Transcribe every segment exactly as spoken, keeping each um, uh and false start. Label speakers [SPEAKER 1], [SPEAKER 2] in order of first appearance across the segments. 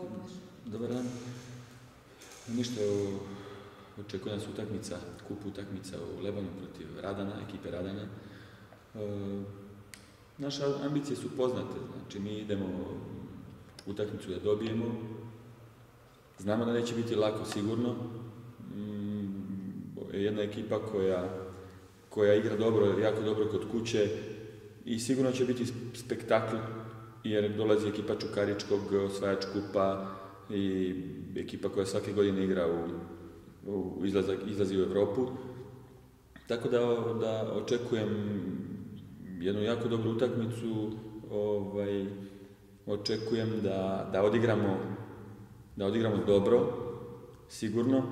[SPEAKER 1] Dobar dan. Ništa, očekuje nas utakmica, kup utakmica u Lebanu protiv Radana, ekipe Radana. E, naše ambicije su poznate, znači mi idemo utakmicu da dobijemo. Znamo da neće biti lako, sigurno. Mm, jedna ekipa koja, koja igra dobro, jako dobro kod kuće i sigurno će biti spektakl, jer dolazi ekipa Čukaričkog, osvajač kupa i ekipa koja svake godine igra u, u izlazak, izlazi u Evropu. Tako da, da očekujem jednu jako dobru utakmicu, ovaj, očekujem da, da odigramo da odigramo dobro, sigurno,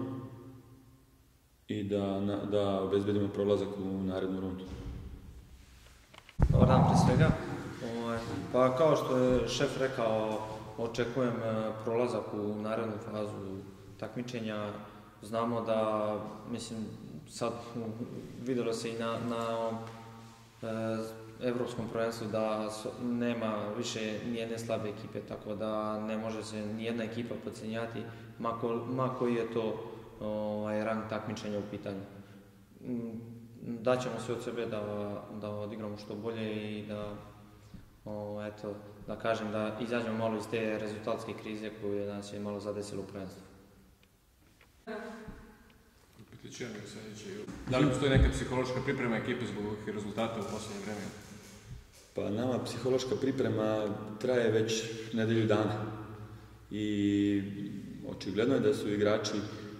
[SPEAKER 1] i da, da obezbedimo prolazak u narednu rundu.
[SPEAKER 2] Dobar dan pre svega. Pa kao što je šef rekao, očekujem prolazak u narednu fazu takmičenja. Znamo da, mislim, sad videlo se i na, na evropskom prvenstvu da nema više nijedne slabe ekipe, tako da ne može se nijedna ekipa podcenjati, mako, mako je to ovaj, rang takmičenja u pitanju. Daćemo sve od sebe da, da odigramo što bolje i da, o, eto, da kažem da izađemo malo iz te rezultatske krize koju nas je malo zadesila u prvenstvu.
[SPEAKER 3] Da li postoji neka psihološka priprema ekipe zbog ovih rezultata u posljednje vreme?
[SPEAKER 1] Pa nama psihološka priprema traje već nedelju dana i očigledno je da su igrači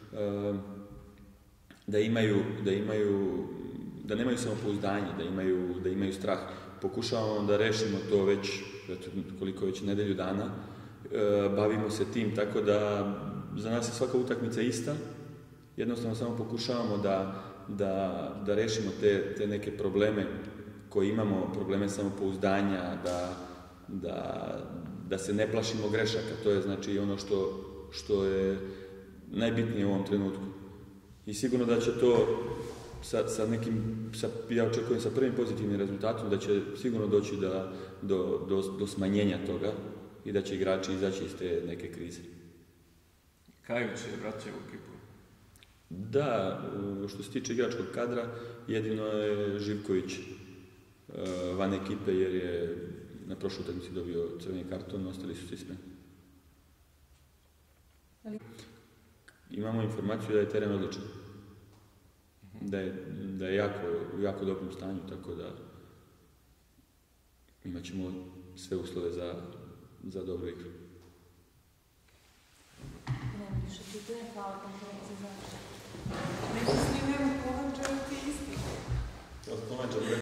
[SPEAKER 1] da imaju, da imaju, da nemaju samopouzdanje, da imaju, da imaju strah. Pokušavamo da rešimo to već, koliko već nedelju dana, bavimo se tim, tako da za nas je svaka utakmica ista. Jednostavno samo pokušavamo da, da, da rešimo te, te neke probleme koje imamo, probleme samopouzdanja, da, da, da se ne plašimo grešaka. To je znači ono što, što je najbitnije u ovom trenutku. I sigurno da će to sa, sa nekim, sa, ja očekujem sa prvim pozitivnim rezultatom, da će sigurno doći da, do, do, do smanjenja toga i da će igrači izaći iz te neke krize.
[SPEAKER 3] Kajović je vratio u ekipu?
[SPEAKER 1] Da, što se tiče igračkog kadra, jedino je Živković van ekipe jer je na prošloj utakmici dobio crveni karton, ostali su svi spremni. Imamo informaciju da je teren odličan, da je, da je jako, u jako dobrom stanju, tako da imat ćemo sve uslove za, za dobru igru.
[SPEAKER 4] Nema više pitanja, hvala konferenciji za. Neko s njim nema Kovača, ti isti.